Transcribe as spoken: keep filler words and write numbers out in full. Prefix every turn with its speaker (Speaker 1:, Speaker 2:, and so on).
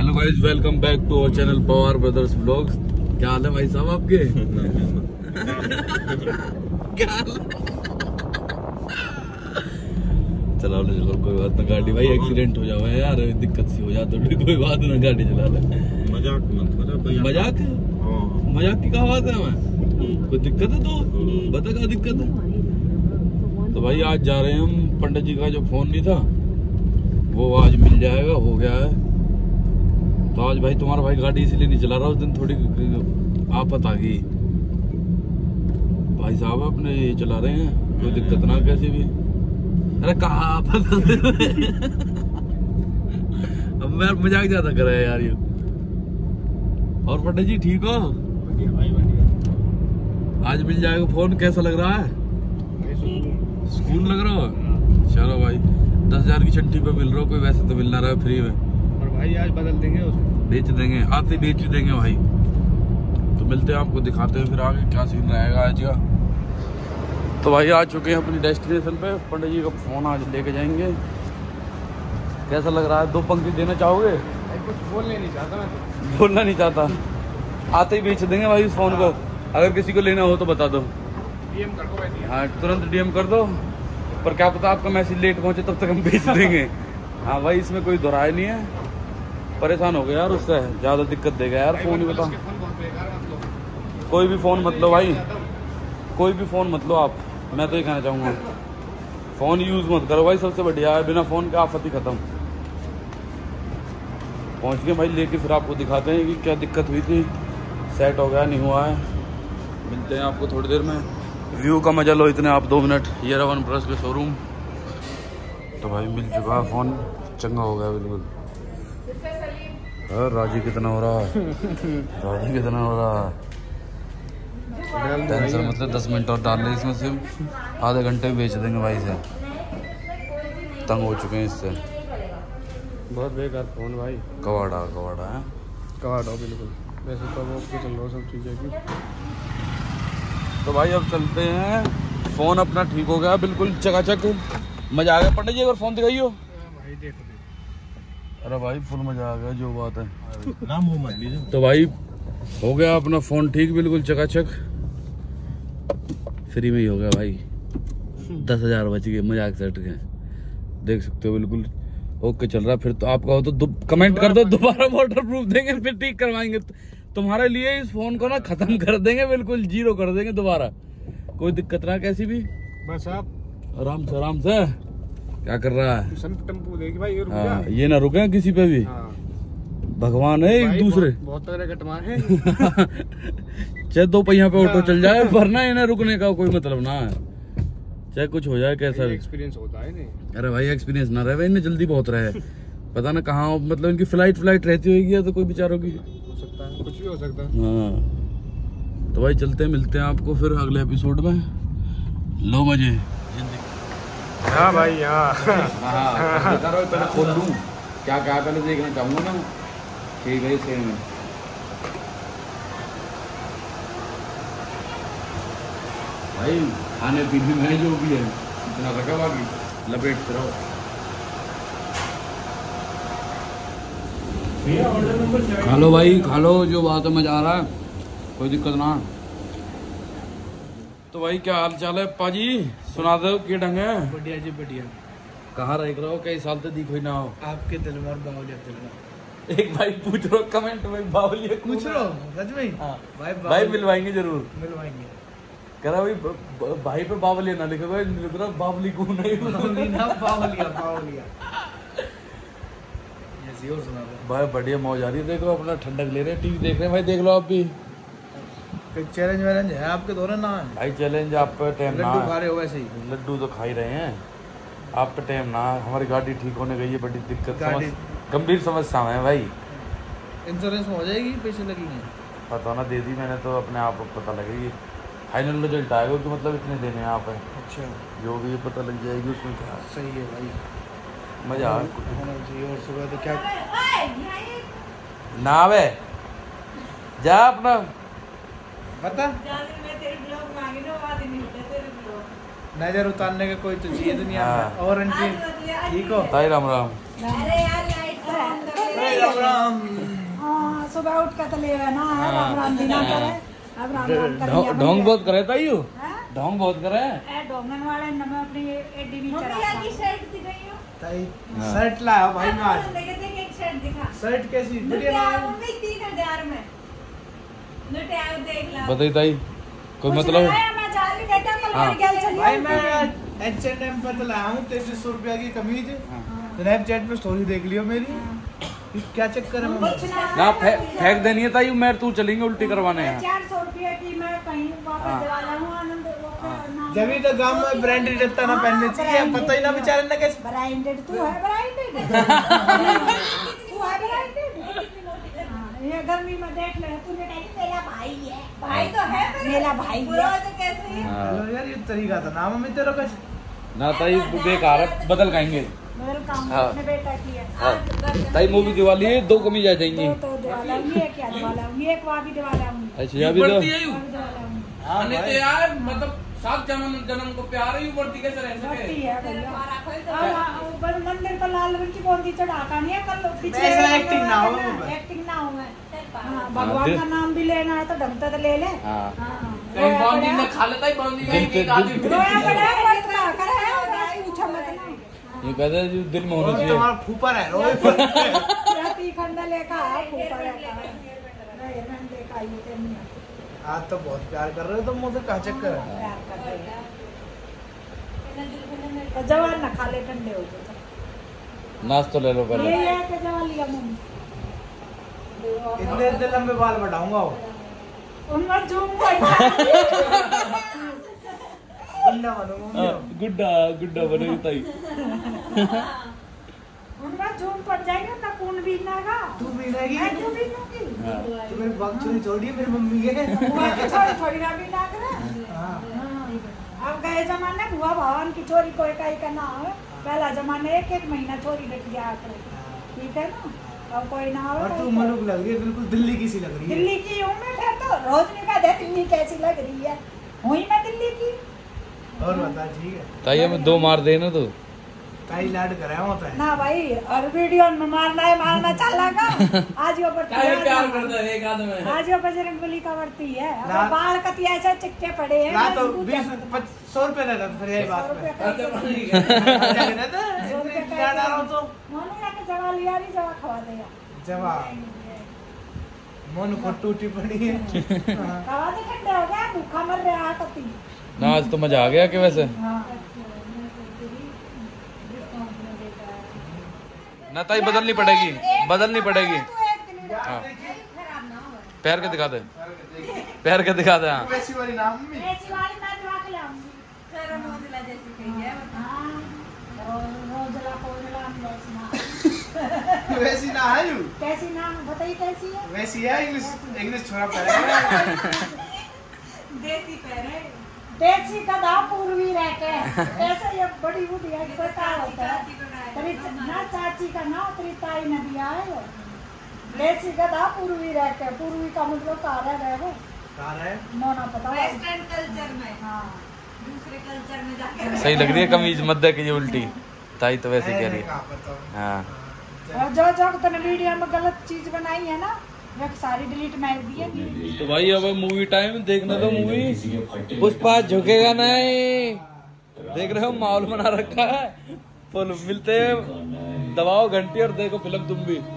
Speaker 1: Hello guys, welcome back to our channel Pawar brothers blogs. क्या हाल है भाई साहब आपके? क्या हाल है? चला लो चलो, कोई बात ना। गाड़ी भाई एक्सीडेंट हो जाओ यार, दिक्कत सी हो जाती है, कोई बात ना, गाड़ी चला ले।
Speaker 2: मजाक
Speaker 1: मजाक मजाक की क्या बात है? मैं कोई दिक्कत है तो बता, क्या दिक्कत है? तो भाई आज जा रहे हैं हम, पंडित जी का जो फोन नहीं था वो आज मिल जाएगा, हो गया है। तो आज भाई तुम्हारा भाई गाड़ी इसलिए नहीं चला रहा, उस दिन थोड़ी आफत आ गई। भाई साहब अपने ये चला रहे हैं, कोई दिक्कत ना कैसी भी। अरे कहा आफत अब मैं मजाक ज्यादा कर रहा है यार ये। और पंडित जी ठीक हो?
Speaker 2: बढ़िया भाई बढ़िया।
Speaker 1: आज मिल जाएगा फोन, कैसा लग रहा है? स्कूल लग रहा हो? चलो भाई, दस हजार की छंटी पे मिल रहा हो, कोई वैसे तो मिल ना रहा है फ्री में।
Speaker 2: और भाई आज बदल देंगे उसे,
Speaker 1: बेच देंगे, आते बेच देंगे भाई। तो मिलते हैं, आपको दिखाते हैं फिर आगे क्या सीन रहेगा आज का। तो भाई आ चुके हैं अपनी डेस्टिनेशन पे, पंडित जी का फोन आज लेके जाएंगे। कैसा लग रहा है? दो पंक्ति देना चाहोगे?
Speaker 2: कुछ बोलने नहीं चाहता मैं तो।
Speaker 1: बोलना नहीं चाहता, आते ही बेच देंगे भाई इस फोन को। अगर किसी को लेना हो तो बता दो,
Speaker 2: डीएम कर दो भाई।
Speaker 1: हाँ तुरंत डीएम कर दो। पर क्या पता आपका मैसेज लेट पहुंचे, तब तक हम बेच देंगे। हाँ भाई, इसमें कोई दोहराई नहीं है। परेशान हो गया यार उससे, ज्यादा दिक्कत देगा यार फोन ही। बता, कोई भी फोन मत लो भाई, कोई भी फोन मत लो आप। मैं तो ये कहना चाहूँगा, फोन यूज मत करो भाई, सबसे बढ़िया है। बिना फोन के आफत ही खत्म। पहुँच गए भाई लेके, फिर आपको दिखाते हैं कि क्या दिक्कत हुई थी, सेट हो गया नहीं हुआ है। मिलते हैं आपको थोड़ी देर में। व्यू का मजा लो इतने आप दो मिनट। ये रहा वन प्लस के शोरूम। तो भाई मिल चुका है फोन, चंगा हो गया बिल्कुल। राजी कितना हो रहा है? राजी कितना हो रहा है? टेंशन मतलब दस मिनट और डाल ले इसमें, सिर्फ आधे घंटे में बेच देंगे भाई से। तंग हो चुके हैं इससे,
Speaker 2: बहुत बेकार फोन भाई।
Speaker 1: कवाड़ा कवाड़ा है,
Speaker 2: कवाड़ा बिल्कुल। वैसे तो वो चल रहा सब चीज़ें की।
Speaker 1: तो भाई अब चलते हैं। फोन अपना ठीक हो गया बिल्कुल चकाचक, मजा आ गया। पंडित जी एक बार फोन दिखाइयो
Speaker 2: भाई, देखो
Speaker 1: अरे भाई फुल मजा आ गया, जो बात है।
Speaker 2: नाम वो मत लीजिए।
Speaker 1: तो भाई हो गया अपना फोन ठीक बिल्कुल चकाचक, फ्री में ही हो गया भाई। दस हजार बच गए, मजाक से हट गए। देख सकते हो बिल्कुल ओके चल रहा। फिर तो आपका हो तो कमेंट कर दो, दोबारा वाटर प्रूफ देंगे, फिर ठीक करवाएंगे तुम्हारे लिए। इस फोन को ना खत्म कर देंगे, बिल्कुल जीरो कर देंगे दोबारा। कोई दिक्कत ना कैसी भी।
Speaker 2: बस आप
Speaker 1: आराम से आराम से। क्या कर रहा है?
Speaker 2: टेम्पो देगी भाई, ये रुक
Speaker 1: हाँ,
Speaker 2: जा।
Speaker 1: ये ना रुके किसी पे भी।
Speaker 2: हाँ।
Speaker 1: भगवान है एक दूसरे।
Speaker 2: बहुत तगड़े कटवा है।
Speaker 1: चाहे दो पहिया पे ऑटो चल जाए, वरना इन्हें रुकने का कोई मतलब ना है। चाहे कुछ हो जाए कैसा भी
Speaker 2: एक्सपीरियंस होता है नहीं।
Speaker 1: अरे भाई एक्सपीरियंस ना रहे, इन्हें जल्दी बहुत रहे। पता ना कहाँ, मतलब इनकी फ्लाइट फ्लाइट रहती होगी या तो कोई बेचारों की,
Speaker 2: हो सकता है, कुछ भी हो सकता है।
Speaker 1: हाँ। तो भाई चलते हैं, मिलते हैं आपको फिर अगले एपिसोड में। लो मजे
Speaker 2: हाँ भाई हाँ।
Speaker 1: पहले खोल लूँ क्या क्या, पहले देखना चाहूँगा ना। ठीक है, सेम है भाई। खाने पीने में जो भी है इतना रखा, बाकी लपेटते रहो। खा लो भाई खा लो, जो बात है मजा आ रहा है, कोई दिक्कत ना। तो भाई क्या हाल चाल है पाजी? सुना दो की ढंग है?
Speaker 2: बढ़िया जी बढ़िया।
Speaker 1: कहाँ रह रहे हो? कई साल तो दिख ही ना हो।
Speaker 2: आपके दिल में और बावलिया दिल में।
Speaker 1: एक भाई पूछ रहा कमेंट में, बावलिया
Speaker 2: पूछ रहा हूँ सच में।
Speaker 1: हाँ
Speaker 2: भाई
Speaker 1: भाई मिलवाएंगे जरूर।
Speaker 2: मिलवाएंगे।
Speaker 1: कह रहा भाई ब, ब, भाई पे बावलिया ना लिखो भाई, लिख रहा बावली को नहीं
Speaker 2: ना बावलिया बावलिया। ये और सुना दो
Speaker 1: भाई। बढ़िया मौज आ रही है, देख लो अपना ठंडक ले रहे हैं, टीवी देख रहे हैं भाई, देख लो आप भी।
Speaker 2: चैलेंज वैलेंज है आपके दौरान ना?
Speaker 1: भाई चैलेंज आप पे टाइम ना,
Speaker 2: लड्डू खा रहे हो वैसे ही।
Speaker 1: लड्डू तो खा ही रहे हैं, आप पे टाइम ना। हमारी गाड़ी ठीक होने गई है, बड़ी दिक्कत, समझ गंभीर समस्या है भाई।
Speaker 2: इंश्योरेंस में हो जाएगी, पैसे लगेंगे?
Speaker 1: पता ना, दे दी मैंने तो, अपने आप को पता लगेगी। फाइनल रिजल्ट आएगा कि मतलब इतने देने हैं आप।
Speaker 2: अच्छा,
Speaker 1: जो भी पता लग जाएगी उसमें क्या।
Speaker 2: सही है भाई,
Speaker 1: मजा आ
Speaker 2: होना चाहिए। और सुबह तो क्या
Speaker 1: ना वे जा अपना
Speaker 2: पता नजर उतारने का कोई तो चाहिए दुनिया में। और आंटी ठीक हो?
Speaker 1: ताई राम राम।
Speaker 3: अरे यार लाइट राम राम।
Speaker 4: हाँ सुबह उठ के तो ले ना है राम राम दिना करे अब राम राम करेंगे
Speaker 1: ढोंग बहुत करे था यू ढोंग बहुत करे
Speaker 4: ए डोंगन वाले न मैं अपनी एडी नहीं चला की शर्ट दिखाई हो
Speaker 3: ताई शर्ट लाया भाई मैं आज
Speaker 4: देख देख एक शर्ट दिखा
Speaker 3: शर्ट कैसी बढ़िया
Speaker 4: यार मम्मी तीन हजार में लुटिया देख ला
Speaker 1: बताइए ताई कोई मतलब
Speaker 4: मैं जा रही बेटा कल मेरी गल चली
Speaker 3: भाई मैं एच एंड एम पर तो लाया हूँ तैतीस सौ रुपया की कमीज स्नैपचैट पे स्टोरी देख लियो मेरी क्या चक्कर है मम्मी
Speaker 1: ना फेंक देनी है ताई मैं तू चलेंगे उल्टी करवाने हैं
Speaker 4: चार सौ रुपया की मैं कहीं वापस दिला लाऊं आनंद
Speaker 3: जब ही तो गांव में ब्रांडेड रहता ना पहनने चाहिए पता ही ना बेचारे ना कैसे
Speaker 4: ब्रांडेड तू है ब्रांडेड तू है ब्रांडेड ये गर्मी में देख ले तूने कही मेरा भाई है भाई तो है मेरा भाई है तो कैसे है
Speaker 3: यार ये तरीका था ना मम्मी तेरा कुछ
Speaker 1: ना ताई बेकार है बदल खाएंगे
Speaker 4: वेलकम
Speaker 1: हाँ।
Speaker 4: अपने बेटा की है
Speaker 1: हाँ। ताई मूवी दिवाली है दो कमी जा जाएंगी
Speaker 4: तो दिवाला ये क्या दिवाला ये एक वाली दिवाला हूं
Speaker 1: अच्छा ये भी तो
Speaker 4: हां
Speaker 1: नहीं तो यार मतलब सात जन्म जन्म को प्यार ही बढ़ती कैसे रह
Speaker 4: बढ़ती है भैया ऊपर मंदिर पर लाल रंग की बूंदी चढ़ाता नहीं है कल पीछे
Speaker 3: ऐसा एक्टिंग ना हो
Speaker 4: एक्टिंग ना हो मैं भगवान का नाम भी लेना है तो ढंग से ले ले
Speaker 1: हां
Speaker 4: कहीं बूंदी ना
Speaker 1: खा लेता ही बूंदी एक आदमी
Speaker 4: रोया बड़ा पड़ता करे पूछा मत ना
Speaker 1: ये कहते हैं जो दिल में होना चाहिए
Speaker 3: तुम्हारा फूफा है रोए पर
Speaker 4: राती खंडा लेका फूफा रहता है नहीं मैं देखा ये तो नहीं
Speaker 3: आज तो बहुत प्यार कर रहे हो तुम मुझे कहाँ चक्कर है
Speaker 4: प्यार कर रहे हैं तो जवान ना खा ले ठंडे हो गए
Speaker 1: नाश तो ले लो पहले
Speaker 4: ये है कि जवान लिया मम्मी
Speaker 3: इतने इतने लंबे बाल बढ़ाऊंगा
Speaker 4: उनका झूम पड़ता
Speaker 3: गुंडा बनूंगा
Speaker 1: गुड्डा गुड्डा बनेगी ताई
Speaker 4: उनका झूम पड़ जाएगा ना कौन भी नागा
Speaker 3: तू भी रहेगी
Speaker 4: मैं तू भी नूंगी
Speaker 3: तू मेरी बात छोड़ी छोड़ी मेरी मम्मी के
Speaker 4: बुआ की छोरी थोड़ी ना भी नाग रे
Speaker 3: हाँ
Speaker 4: अब गए जमाने बुआ भवन की छोरी कोई कहीं का ना हो पहला जमाने एक एक महीना छोरी रख गया ठीक है ना अब कोई ना हो
Speaker 3: और तू मलूक लग रही है बिल्कुल दिल्ली की सी लग रही है
Speaker 4: दिल्ली की हूँ मैं फिर तो रोज निकाल दे दिल्ली कैसी लग रही है हुई मैं दिल्ली की
Speaker 3: और बता ठीक है
Speaker 1: ताई हमें दो मार देना तो
Speaker 3: ताई लाड कराया होता है
Speaker 4: ना भाई और वीडियो में मारना है मारना चलेगा आज यो बढ़ती है
Speaker 1: प्यार करता है एक आदमी
Speaker 4: आज यो बजरंग बली का बढ़ती है
Speaker 3: ना-
Speaker 4: अब बाल कतिया ऐसे चिक्के पड़े हैं
Speaker 3: ना तो
Speaker 4: मैं
Speaker 3: बीस
Speaker 4: पूछा
Speaker 3: पच- सौ रुपए रहता तो फिर यही
Speaker 4: सौ
Speaker 3: बात
Speaker 4: रुपये
Speaker 3: पे
Speaker 4: का
Speaker 3: क्या कहना था इतनी क्या डाल रहा हूँ तो
Speaker 4: मोनू या के जवा लिया नहीं जवा खवा देगा
Speaker 3: जवाब मन को टूटी पड़ी है हाँ।
Speaker 4: खवा दे ठंडे हो गया भूखा मर रहा है कति
Speaker 1: ना आज तो मजा आ गया कि वैसे
Speaker 4: हाँ
Speaker 1: ना ताई बदलनी पड़ेगी बदलनी पड़ेगी हाँ पैर के दिखा दे पैर के दिखा दे हाँ
Speaker 3: वैसी वाली नाम में
Speaker 4: ऐसी वाली मैं दिवा के लाऊंगी फिर रोजला जैसी कही है हां रोजला कोजला हम
Speaker 3: वैसी ना है यू
Speaker 4: कैसी नाम बताइए कैसी है
Speaker 3: वैसी है इंग्लिश इंग्लिश छोड़ा पड़ेगा
Speaker 4: देसी पैरे देसी का दाव पूर्वी रहते हैं ऐसे ये बड़ी बूढ़ी है पता होता है तेरी ना चाची का ना तेरी ताई ने दिया है वो देसी का दाव पूर्वी रहते हैं पूर्वी का मतलब कहाँ रह रहे वो
Speaker 3: कहाँ है
Speaker 4: मोना पता है
Speaker 5: वेस्टर्न कल्चर में
Speaker 4: हाँ
Speaker 5: दूसरे कल्चर में जाके
Speaker 1: सही लग रही है कमीज मत दे की उल्टी ताई तो वैसे कह रही है
Speaker 3: कहाँ पता
Speaker 1: हाँ
Speaker 4: और जो जो तूने वीडियो में गलत चीज बनाई है ना वो सारी डिलीट मार दी है
Speaker 1: तो भाई अब मूवी टाइम देखना तो मूवी पुष्पा झुकेगा नहीं देख रहे हो माहौल बना रखा है फुल मिलते हैं दबाओ घंटी और देखो फिल्म तुम भी।